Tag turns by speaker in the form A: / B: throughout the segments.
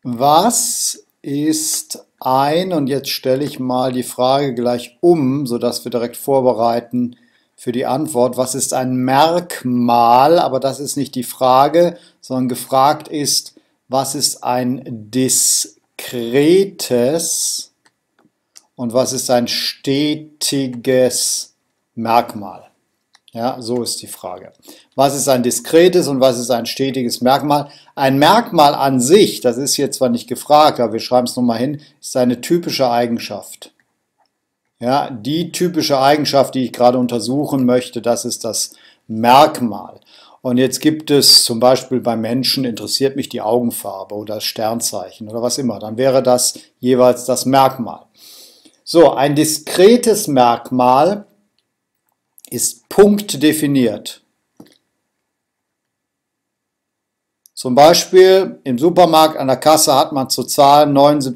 A: Was ist und jetzt stelle ich mal die Frage gleich um, sodass wir direkt vorbereiten für die Antwort. Was ist ein Merkmal? Aber das ist nicht die Frage, sondern gefragt ist, was ist ein diskretes und was ist ein stetiges Merkmal? Ja, so ist die Frage. Was ist ein diskretes und was ist ein stetiges Merkmal? Ein Merkmal an sich, das ist jetzt zwar nicht gefragt, aber wir schreiben es nochmal hin, ist eine typische Eigenschaft. Ja, die typische Eigenschaft, die ich gerade untersuchen möchte, das ist das Merkmal. Und jetzt gibt es zum Beispiel bei Menschen, interessiert mich die Augenfarbe oder das Sternzeichen oder was immer, dann wäre das jeweils das Merkmal. So, ein diskretes Merkmal ist punktdefiniert. Zum Beispiel im Supermarkt an der Kasse hat man zu zahlen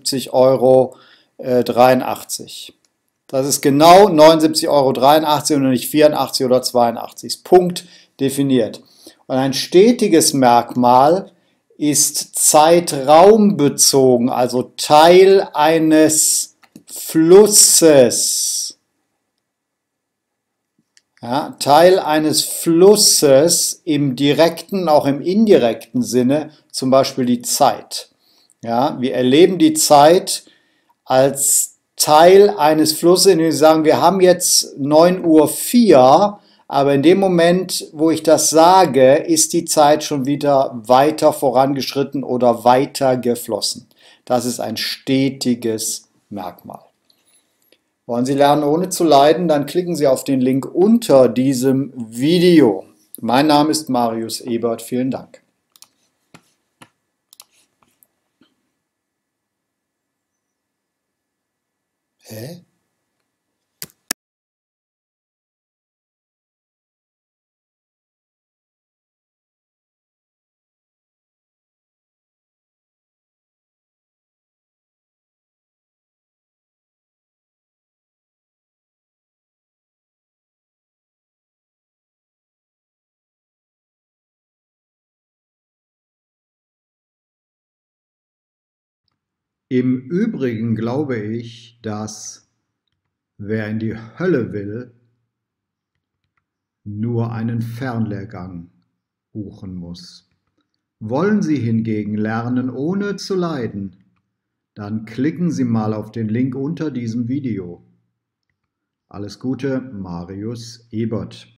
A: 79,83 €. Das ist genau 79,83 € und nicht 84 oder 82. Ist Punkt definiert. Und ein stetiges Merkmal ist zeitraumbezogen, also Teil eines Flusses. Ja, Teil eines Flusses im direkten, auch im indirekten Sinne, zum Beispiel die Zeit. Ja, wir erleben die Zeit als Teil eines Flusses, in dem wir sagen, wir haben jetzt 9:04 Uhr, aber in dem Moment, wo ich das sage, ist die Zeit schon wieder weiter vorangeschritten oder weiter geflossen. Das ist ein stetiges Merkmal. Wollen Sie lernen, ohne zu leiden? Dann klicken Sie auf den Link unter diesem Video. Mein Name ist Marius Ebert. Vielen Dank. Hä? Im Übrigen glaube ich, dass wer in die Hölle will, nur einen Fernlehrgang buchen muss. Wollen Sie hingegen lernen, ohne zu leiden, dann klicken Sie mal auf den Link unter diesem Video. Alles Gute, Marius Ebert.